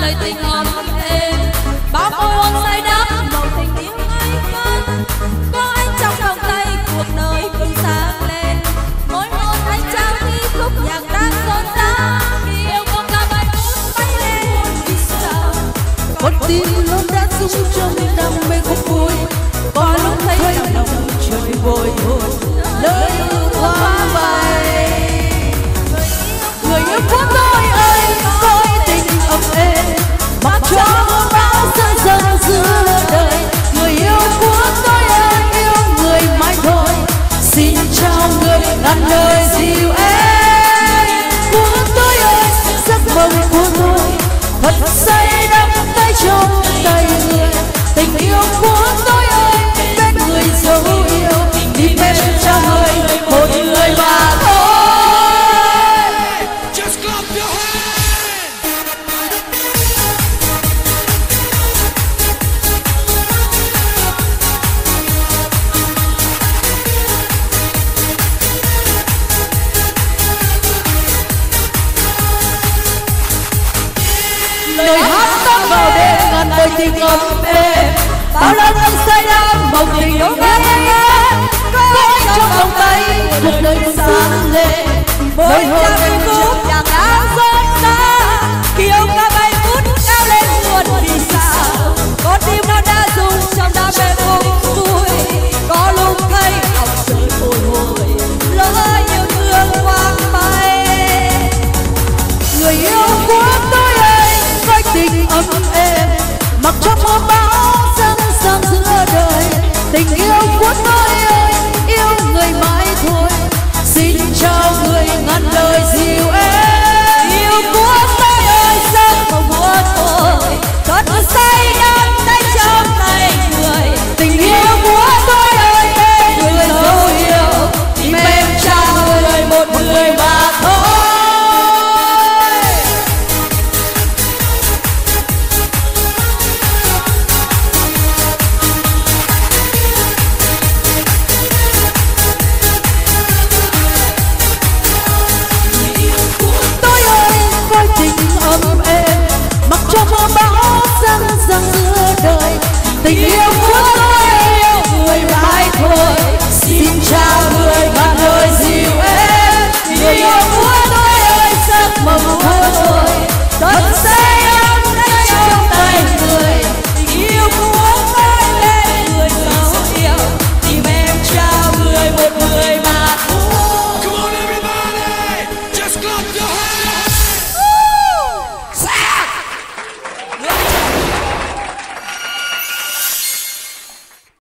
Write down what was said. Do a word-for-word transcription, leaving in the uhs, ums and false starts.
lời tình ấm êm, bao môi hôn say đắm màu tình yêu ngây ngất. Có anh trong vòng tay cuộc đời bừng sáng lên, môi hôn anh trao đi khúc nhạc đang rộn rã. Khi yêu con ca bay muốn bay lên vì sao con tim luôn đã rung trong đam mê khúc vui. Có lúc thấy lòng trời bồi hồi lời hoa bay. Người yêu của tôi ơi, tôi tình ấm êm mặc cho mưa bão rơi dần giữa đời. Người yêu của tôi ơi, yêu người mãi thôi. Xin chào người ngàn đời dịu êm. Của tôi ơi, giấc mộng của tôi thật say đắm tay trong tay người. Tình yêu của tôi ơi, bên người dấu yêu tìm em cho người một người mà thôi. Lời hát ta vào đêm ngàn đôi tình ấm êm, bao lần anh say đắm mộng tình yêu ngây ngất. Có anh trong vòng tay cuộc đời bừng sáng lên, môi hôn em khúc nhạc đã rộn rã. khi yêu ca bay vút cao lên buồn vì sao con tim nó đã rung trong đam mê khúc vui. Có lúc thấy lòng trời bồi hồi lỡ yêu thương hoang bay. Người yêu của tôi ơi, với tình ấm êm mặc cho mưa bão dâng dâng giữa đời. Tình yêu của tôi ơi, yêu người mãi thôi. Xin chào người ngàn đời dịu êm. Yêu của tôi ơi, giấc mộng của tôi thật say đắm tay trong tay người. Tình yêu của tôi ơi, bên người dấu yêu tìm em trao người một người mà thôi. Mặc cho mưa bão răng răng giữa đời. Tình yêu của tôi